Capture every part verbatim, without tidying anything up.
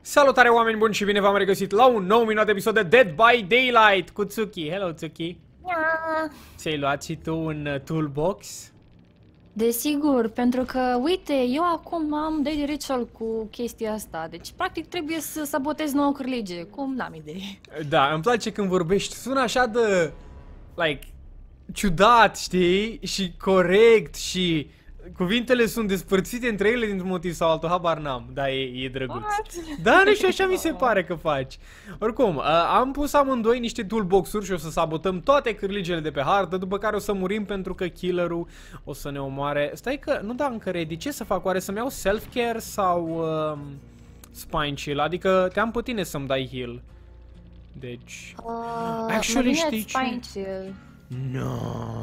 Salutare oameni buni și bine v-am regăsit la un nou minut episod de Dead by Daylight cu Tsuki. Hello Tsuki. Ți-ai luat și tu un uh, toolbox? Desigur, pentru că, uite, eu acum am daily ritual cu chestia asta, deci practic trebuie să sabotez nouă cârlige, cum n-am idee. Da, îmi place când vorbești, sună așa de, like, ciudat, știi? Și corect și cuvintele sunt despărțite între ele dintr-un motiv sau altul, habar n-am, dar e, e drăguț. What? Da, nu știu, așa mi se pare că faci. Oricum, uh, am pus amândoi niște toolbox-uri și o să sabotăm toate cârligele de pe hartă, după care o să murim pentru că killerul o să ne omoare. Stai că, nu da încă ready, ce să fac? Oare să-mi iau self-care sau uh, spine chill? Adică te-am pe tine să-mi dai heal. Deci... Uh, Actually, știi ce? Spine chill. No.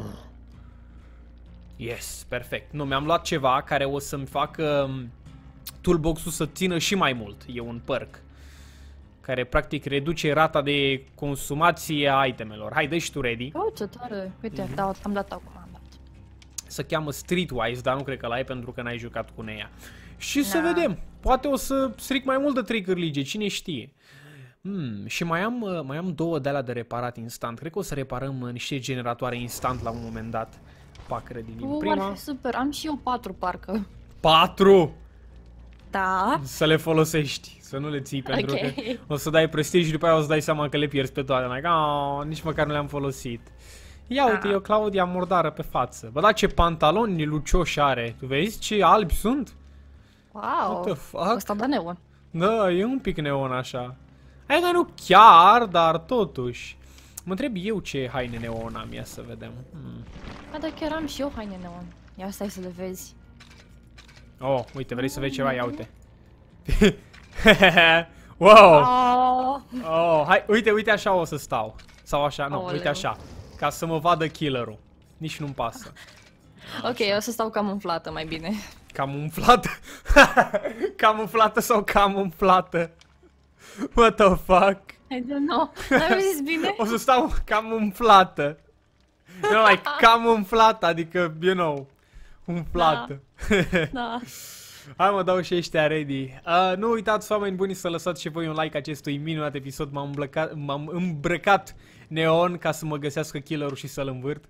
Yes, perfect. Nu, mi-am luat ceva care o să-mi facă um, toolbox-ul să țină și mai mult. E un perk care practic reduce rata de consumație a itemelor. Hai, dă și tu ready. Oh, ce tare. Uite, mm-hmm. da, am dat acum, am dat. Se cheamă Streetwise, dar nu cred că l-ai pentru că n-ai jucat cu ea. Și Na. să vedem. Poate o să stric mai mult de trei cârlige, cine știe. Hmm, și mai am, mai am două de-alea de reparat instant. Cred că o să reparăm niște generatoare instant la un moment dat. Pac ready din uh, prima. Ar fi super, am și eu patru parcă. Patru! Da. Să le folosești, să nu le ții, pentru okay. că o să dai prestige și după aia o să dai seama că le pierzi pe toate. Like, oh, nici măcar nu le-am folosit. Ia uite, eu Claudia murdară pe față. Bă, da, ce pantaloni lucioși are. Tu vezi ce albi sunt? Wow, What the fuck? ăsta da neon. Da, e un pic neon așa. Hai că nu chiar, dar totuși. Mă întreb eu ce haine neon am, ia să vedem. Hmm. A, da, chiar am și eu haine neon. Ia stai să le vezi. Oh, uite, vrei să vezi ceva? Ia uite. Wow! Oh. Oh, hai, uite, uite așa o să stau. Sau așa, nu, Aoleu. uite așa. Ca să mă vadă killerul. Nici nu-mi pasă. Ok, eu o să stau cam umflată mai bine. Cam umflată? Cam umflată sau cam umflată? What the fuck? I don't know. N-am zis bine? O să stau cam umflată. You know, like, cam umflată, adică, you know, umflată. Da. Da. Hai mă, dau și ăștia ready. Uh, nu uitați, oameni buni, să lăsați și voi un like acestui minunat episod. M-am îmbrăcat neon ca să mă găsească killerul și să-l învârt.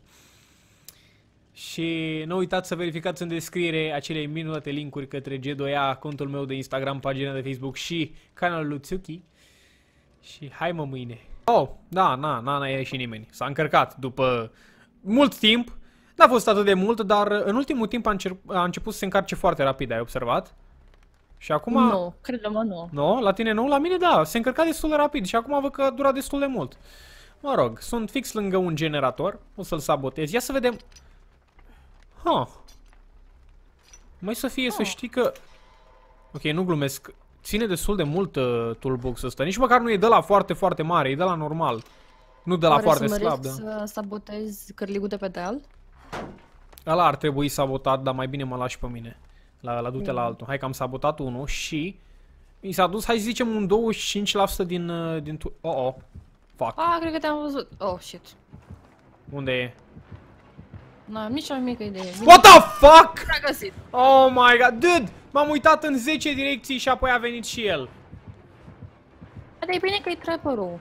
Și nu uitați să verificați în descriere acele minunate linkuri către G doi A, contul meu de Instagram, pagina de Facebook și canalul lui Tsuki. Și hai mă mâine. Oh, da, na, na, n-a ieșit nimeni. S-a încărcat după mult timp. N-a fost atât de mult, dar în ultimul timp a, încer a început să se încarce foarte rapid, ai observat? Și acum... Nu, cred-mă, nu. Nu? La tine nu? La mine da, se încărca destul de rapid și acum văd că a durat destul de mult. Mă rog, sunt fix lângă un generator, o să-l sabotez. Ia să vedem... Ha. Mai să fie, oh. Să știi că... Ok, nu glumesc. Ține destul de mult uh, toolbox-ul ăsta. Nici măcar nu e de la foarte, foarte mare, e de la normal. Nu de la Oare foarte să slab, da. să sabotez cârligul de pe deal? Ăla ar trebui sabotat, dar mai bine mă lași pe mine. La, la du-te mm. la altul. Hai că am sabotat unul și... Mi s-a dus, hai să zicem, un douăzeci și cinci la sută din... Uh, din oh, oh. Fuck. Ah, cred că te-am văzut. Oh, shit. Unde e? N-am nici o mică idee. Vine. What the fuck? L-a găsit. Oh my god, dude! M-am uitat în zece direcții și apoi a venit și el. Dar e bine că e trapperul.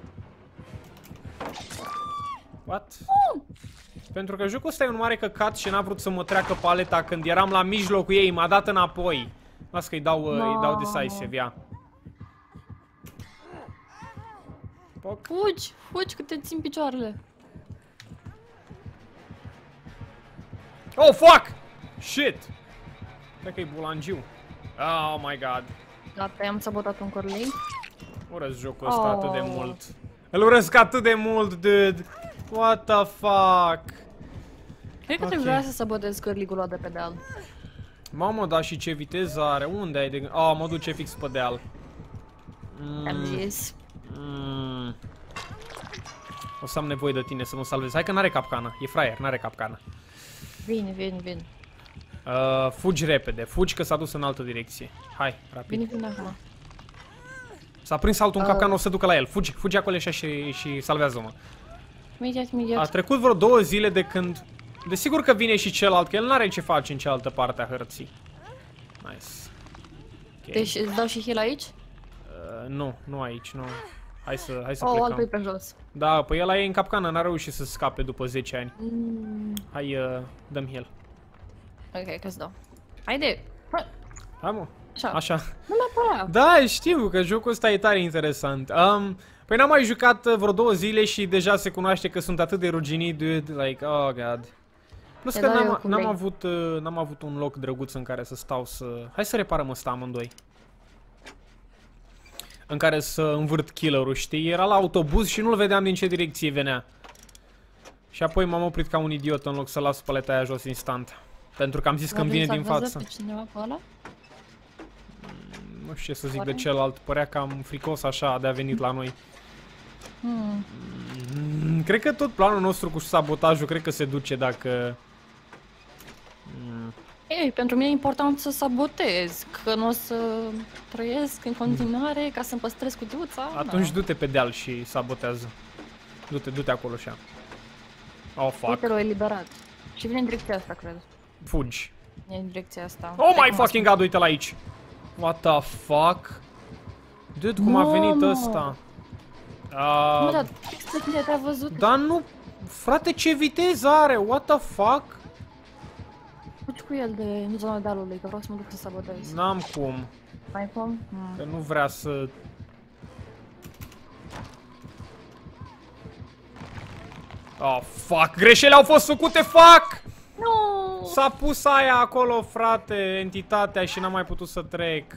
What? Uh. Pentru că jocul ăsta e un mare căcat și n-a vrut să mă treacă paleta când eram la mijlocul ei, m-a dat înapoi. Las că îi dau, no. îi dau decisive, ia. Fugi, fugi că te țin picioarele. Oh, fuck! Shit! Cred că e bulangiu. Oh my god. Gata, i-am sabotat un corlei. Urăsc jocul ăsta oh. atât de mult. Îl urăsc atât de mult, dude. What the fuck? Cred că okay. Trebuia să sabotez cârligul ăla de pe deal. Mamă, da, și ce viteză are? Unde ai de... Oh, mă duce fix pe deal. Mm. Am zis. Mm. O să am nevoie de tine să mă salvezi. Hai că n-are capcană. E fraier, n-are capcană. Vine, vine, vine. Uh, fugi repede. Fugi că s-a dus în altă direcție. Hai, rapid. Vine, vine acum. S-a prins altul în uh. capcană, o să ducă la el. Fugi, fugi acolo așa și, și salvează-mă. Imediat, imediat. A trecut vreo două zile de când... Desigur că vine și celălalt, că el n-are ce face în cealaltă parte a hărții. Nice. Okay. Deci îți dau și heal aici? Uh, nu, nu aici, nu. Hai să, hai să Oh, plecăm. altul e pe jos. Da, păi ăla e în capcană, n-a reușit să scape după zece ani. Mm. Hai, uh, dăm heal. Ok, că-ți dau. Haide! Bă, Hai, mă. așa. Așa. Nu mi-a părea. Da, știu că jocul ăsta e tare interesant. Um, păi n-am mai jucat uh, vreo două zile și deja se cunoaște că sunt atât de ruginit, dude, like, oh god. Plus Te că dau eu n-am, cu n-am lei. avut, uh, n-am avut un loc drăguț în care să stau să... Hai să reparăm ăsta amândoi. În care să învârt killerul, știi? Era la autobuz și nu-l vedeam din ce direcție venea. Și apoi m-am oprit ca un idiot în loc să las paleta aia jos instant. Pentru că am zis că îmi vine din față. Pe cineva pe ăla? Nu știu ce să zic Oare? de celălalt, părea cam fricos așa de a venit la noi. Hmm. Mm, cred că tot planul nostru cu sabotajul cred că se duce dacă... Mm, Ei, pentru mine e important să sabotez, că nu o să trăiesc în continuare ca să-mi păstrez cutiuța. atunci da. du-te pe deal și sabotează. Du-te, du-te acolo așa. Oh, fuck. Uite, l-au eliberat. Și vine în direcția asta, cred. Fugi. E în direcția asta. Oh my Acum fucking god, uite-l aici. What the fuck? Dude, cum a venit Mamă. ăsta? Mă, Uh, dar bine te-a văzut. dar nu... Frate, ce viteză are? What the fuck? Fugi cu el de în zona dealului, că vreau să mă duc să sabotez. N-am cum. Mai cum? Hmm. Că nu vrea să... Oh, fuck! Greșelile au fost făcute, fuck! Nu! S-a pus aia acolo, frate, entitatea, și n-am mai putut să trec.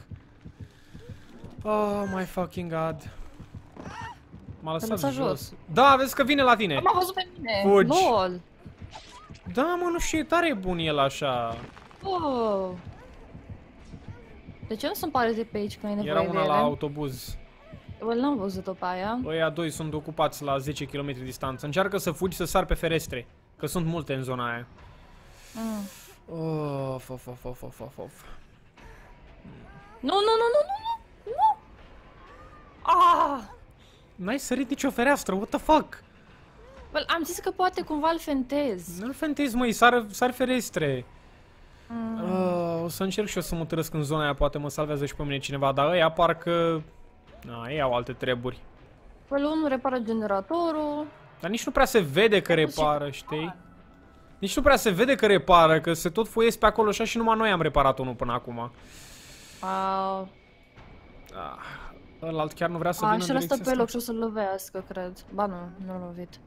Oh my fucking god. M-a lăsat lăsat jos. jos. Da, vezi că vine la tine. M-a văzut pe mine! Fugi. LOL! Da, mă, nu știu, e tare bun el așa. Oh. De ce nu sunt pare de pe aici când e nevoie Era de una ele? la autobuz. Eu n-am văzut-o pe aia. Ăia doi sunt ocupați la zece kilometri distanță. Încearcă să fugi, să sar pe ferestre. Că sunt multe în zona aia. Mm. Of, of, of, of, of, of, of. Nu, nu, nu, nu, nu, nu! Nu! Ah! N-ai sărit nicio fereastră, what the fuck? Well, am zis că poate cumva îl fentez. Nu-l fentezi, măi, sar, sar ferestre. Mm. Uh, o să încerc și eu să mă tărăsc în zona aia, poate mă salvează și pe mine cineva, dar ăia parcă... Na, ei au alte treburi. Well, unul repară generatorul. Dar nici nu prea se vede că repară, știi? Nici nu prea se vede că repară, că se tot foiesc pe acolo așa și numai noi am reparat unul până acum. Uh, Ah, ălalt chiar nu vrea să a, vină și în ăla stă direcția pe loc asta. și o să-l lovească, cred. Ba nu, nu-l lovit.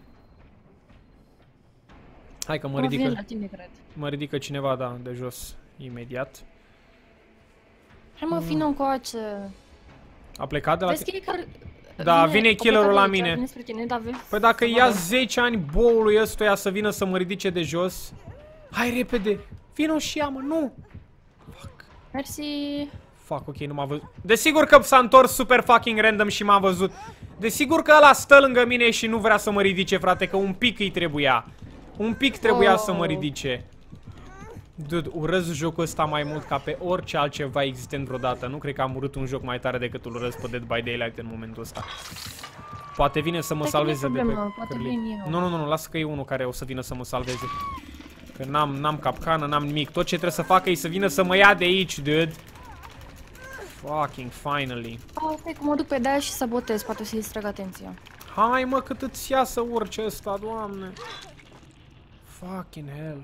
Hai că mă Mă vine ridică, la tine, cred. mă ridică cineva, da, de jos, imediat. Hai mă, vină încoace. A plecat de la Vezi tine? că e care... Da, vine a killerul plecat la de aici, mine. vine spre tine, da, vezi? Păi dacă Să ia vadă. zece ani boului ăstuia să vină să mă ridice de jos. Hai repede! Vino și ia, mă, nu! Fuck. Mersi. Fuck, ok, nu m-a văzut. Desigur că s-a întors super fucking random și m-a văzut. Desigur că ăla stă lângă mine și nu vrea să mă ridice, frate, că un pic îi trebuia. Un pic trebuia Oh. să mă ridice. Dude, urăsc jocul ăsta mai mult ca pe orice altceva existent vreodată. Nu cred că am urât un joc mai tare decât îl urăsc pe Dead by Daylight în momentul ăsta. Poate vine să mă Stai că nu e salveze de pe problemă, poate cârlig. vin eu. Nu, nu, nu, nu, lasă că e unul care o să vină să mă salveze. Că n-am, n-am capcană, n-am nimic. Tot ce trebuie să facă e să vină să mă ia de aici, dude. Fucking finally. Oh, stai că mă duc pe de-aia și sabotez, poate să-i distrag atenția. Hai mă, cât îți ia să urce ăsta, doamne. Fucking hell.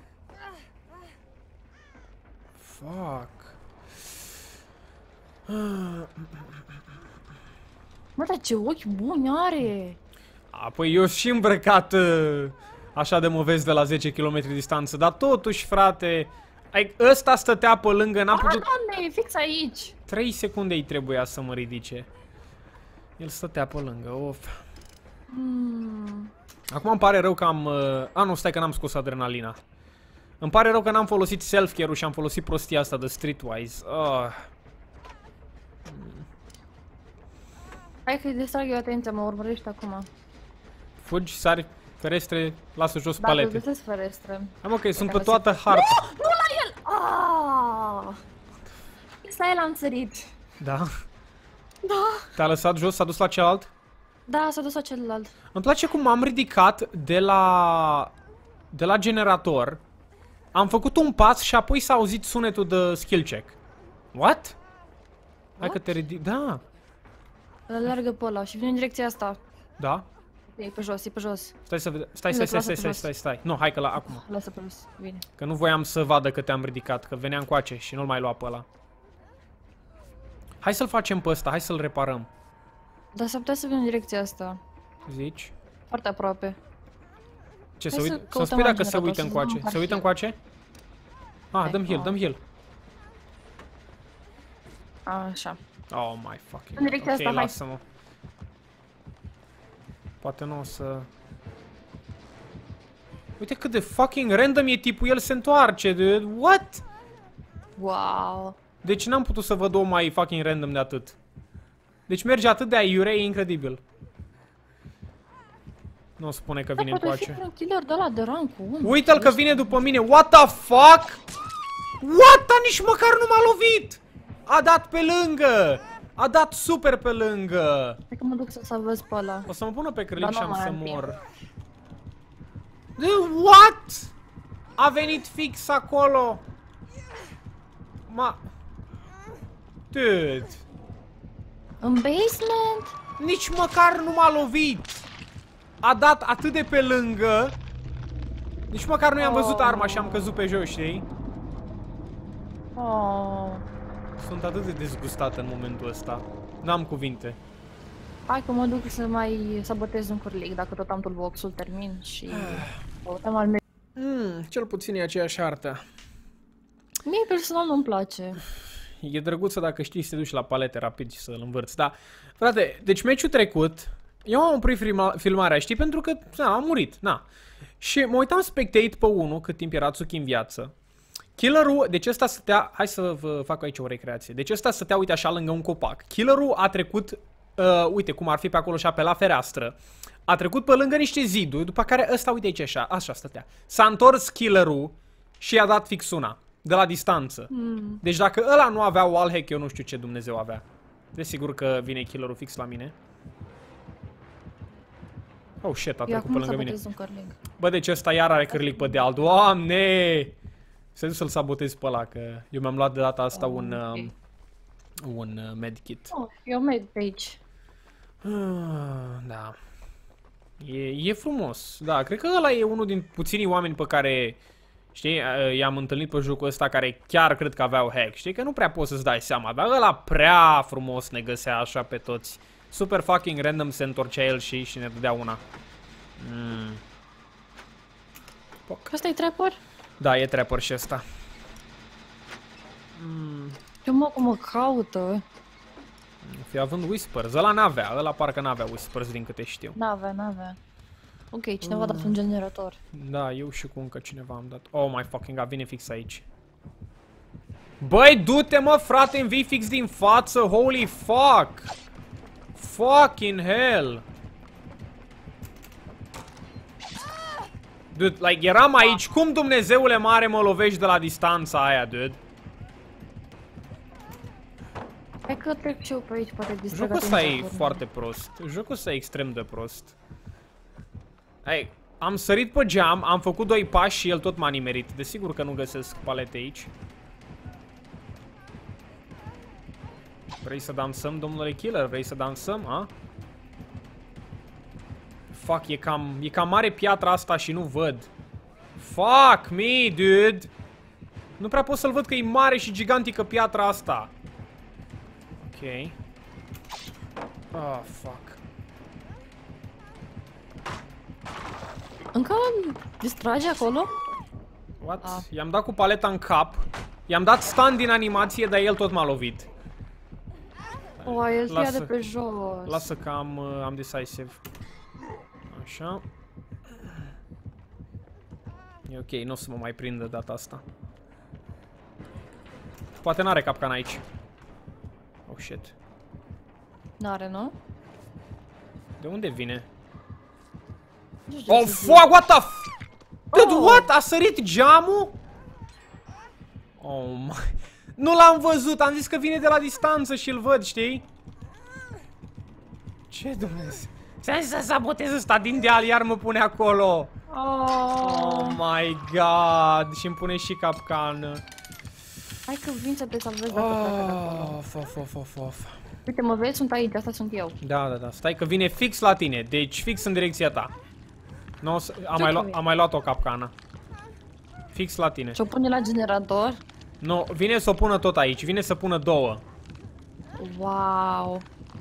Fuck. Mă, dar ce ochi buni are! Apoi eu și îmbrăcat uh, așa de mă vezi de la zece kilometri distanță, dar totuși, frate, ai, ăsta stătea pe lângă, n-a Ah, putut... doamne, e fix aici! trei secunde îi trebuia să mă ridice. El stătea pe lângă, of. Hmm. Acum îmi pare rău că am... Uh... A, nu, stai că n-am scos adrenalina. Îmi pare rău că n-am folosit self-care-ul și am folosit prostia asta de Streetwise. Oh. Hai că-i distrag eu atenția, mă urmărești acum. Fugi, sari, ferestre, lasă jos Dacă palete. găsesc ferestre. Hai mă, că sunt pe Dacă toată harta. Nu la el! Ah! Fix la el am sărit. Da? Da. Te-a lăsat jos, s-a dus la celălalt? Da, s-a dus la celălalt. Îmi place cum m-am ridicat de la... de la generator. Am făcut un pas și apoi s-a auzit sunetul de skill check. What? Hai că te ridic. Da. Îl alergă pe ăla și vine în direcția asta. Da. E pe jos, e pe jos. Stai să vedem. Stai, stai, stai, stai, stai, stai, stai. Nu, hai că la acum. Lasă pe jos, vine. Că nu voiam să vadă că te-am ridicat, că veneam coace și nu-l mai lua pe ăla. Hai să-l facem pe ăsta, hai să-l reparăm. Dar s-ar putea să vină în direcția asta. Zici? Foarte aproape. Ce, Hai să să uit? Să căutăm spui dacă alt se uită generator, să încoace. vedem Se uită un încoace? Ah, Hai, dăm heal, oh. dăm heal. Așa. Oh my fucking În direcția God. asta, Ok, hai. lasă-mă. Poate nu o să... Uite cât de fucking random e tipul, el se întoarce, dude. What? Wow. Deci n-am putut să văd o mai fucking random de atât. Deci merge atât de aiure, e incredibil. Nu spune că vine Da, poate fi încoace. un killer de ăla de rank cu unu. Uite-l că vine după mine. What the fuck? What? Dar nici măcar nu m-a lovit. A dat pe lângă. A dat super pe lângă. Hai că mă duc să salvez pe ăla. O să mă pună pe Dar cârlic nu și am mai să am timp. mor. De what? A venit fix acolo. Ma... Dude. În basement? Nici măcar nu m-a lovit. A dat atât de pe lângă. Nici măcar nu i-am văzut arma și am căzut pe jos, știi? Oh. Sunt atât de dezgustat în momentul ăsta. N-am cuvinte. Hai că mă duc să mai sabotez un curlic, dacă tot am toolbox-ul termin și... Căutăm al meu. Mm, cel puțin e aceeași artă. Mie personal nu-mi place. E drăguță dacă știi să te duci la palete rapid și să-l învârți, da. Frate, deci meciul trecut, eu am oprit filmarea, știi, pentru că na, am murit, na. Și mă uitam spectate pe unul, cât timp era Tsuki în viață. Killerul, deci ăsta stătea, hai să vă fac aici o recreație. Deci ăsta stătea, uite așa, lângă un copac. Killerul a trecut, uh, uite cum ar fi pe acolo și pe la fereastră. A trecut pe lângă niște ziduri, după care ăsta, uite aici așa, așa stătea. S-a întors killerul și i-a dat fix una, de la distanță. Mm. Deci dacă ăla nu avea wallhack, eu nu știu ce Dumnezeu avea. Desigur că vine killerul fix la mine. Oh shit, a Eu trecut pe acum lângă mine. sabotez un curlic. Bă, deci ăsta iar are cârlic pe deal. Doamne! Se duc să-l sabotez pe ăla, că eu mi-am luat de data asta Oh, un, ok. uh, un uh, medkit. Oh, eu merg pe aici. Ah, da. E, e frumos. Da, cred că ăla e unul din puținii oameni pe care, știi, uh, i-am întâlnit pe jocul ăsta care chiar cred că aveau hack. Știi că nu prea poți să-ți dai seama, dar ăla prea frumos ne găsea așa pe toți. Super fucking random se întorcea el și, și ne dădea una. Mm. Asta e trapper? Da, e trapper și ăsta. Mm. Eu mă, cum mă caută. Fi având whispers. Ăla n-avea, ăla parcă n-avea whispers din câte știu. N-avea, n-avea. Ok, cineva a dat un generator. Da, eu și cu încă cineva am dat. Oh my fucking god, vine fix aici. Băi, du-te mă, frate, îmi vii fix din față, holy fuck! Fucking hell! Dude, like, eram aici, cum Dumnezeule mare mă lovești de la distanța aia, dude? Hai că trec și eu pe aici, poate distrag Jocul ăsta e atenția. foarte prost. Jocul ăsta e extrem de prost. Hai, am sărit pe geam, am făcut doi pași și el tot m-a nimerit. Desigur că nu găsesc palete aici. Vrei să dansăm, domnule killer? Vrei să dansăm, a? Fuck, e cam, e cam mare piatra asta și nu văd. Fuck me, dude! Nu prea pot să-l văd că e mare și gigantică piatra asta. Ok. Oh, fuck. Încă distrage acolo? What? Ah. I-am dat cu paleta în cap. I-am dat stun din animație, dar el tot m-a lovit. O, el ia Lasă. de pe jos. Lasă că am, uh, am decisive. Așa. E ok, nu o să mă mai prindă data asta. Poate n-are capcan aici. Oh shit. N-are, nu? De unde vine? Nu știu Oh ce să zic. fuck, what the f... Dude, Oh. what? A sărit geamul? Oh my... Nu l-am văzut, am zis că vine de la distanță și îl văd, știi? Ce Dumnezeu? Ți-am zis să sabotez ăsta din deal, iar mă pune acolo. Oh. Oh my god, și îmi pune și capcană. Hai că vin să te salvez dacă pleacă de acolo. Of, of, of, of, of. Uite, mă vezi? Sunt aici, asta sunt eu. Da, da, da. Stai că vine fix la tine. Deci fix în direcția ta. No, am, mai luat, am mai luat o capcană. Fix la tine. Și-o pune la generator? No, vine să o pună tot aici. Vine să pună două. Wow.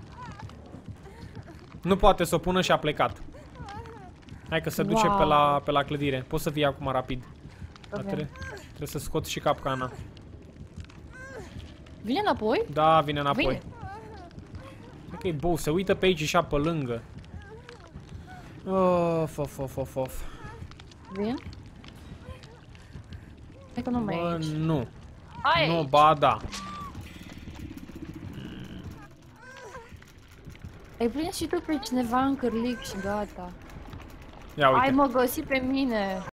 Nu poate să o pună și a plecat. Hai că se duce Wow. pe la, pe la clădire. Poți să vii acum rapid. Dar Ok. Trebuie, trebuie să scot și capcana. Vine înapoi? Da, vine înapoi. Vine. Cred că e bou, se uită pe aici și pe lângă. Of, of, of, of, of. Vin? Hai că nu mai e Bă, aici. nu. Hai Nu, aici. ba da. Ai prins și tu pe cineva în cârlic și gata. Ia uite. Ai mă găsi pe mine.